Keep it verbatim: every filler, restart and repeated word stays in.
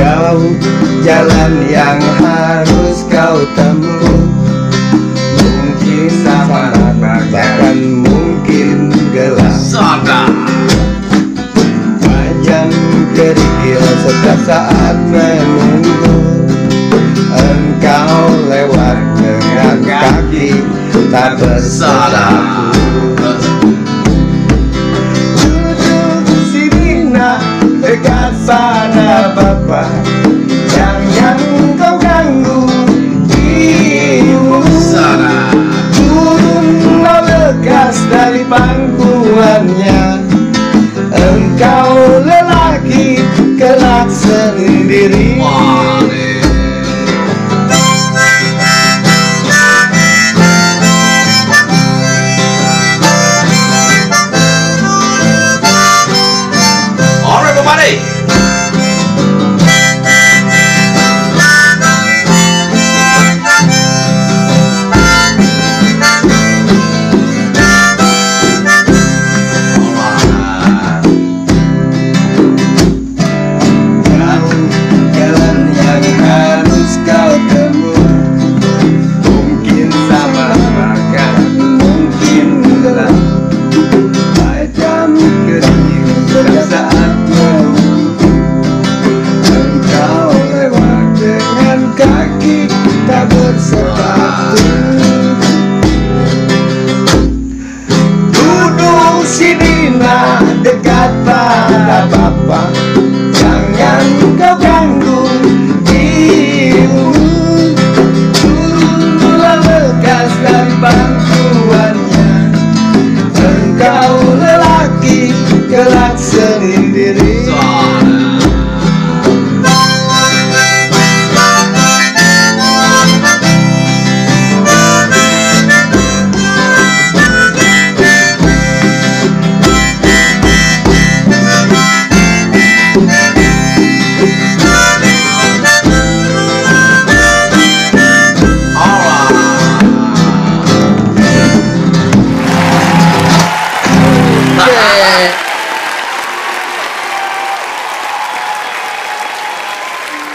jauh jalan yang harus kau tempuh. Mungkin sama bahkan mungkin gelap. Panjang kerikil setiap saat menunggu. Engkau lewat dengan kaki tak bersatu. Duduk sini nak, dekat sana Bapak. Jangan kau ganggu ibu. Turunlah lekas dari pangkuannya. Engkau lelaki kelak sendiri. Kaki tak bersepatu.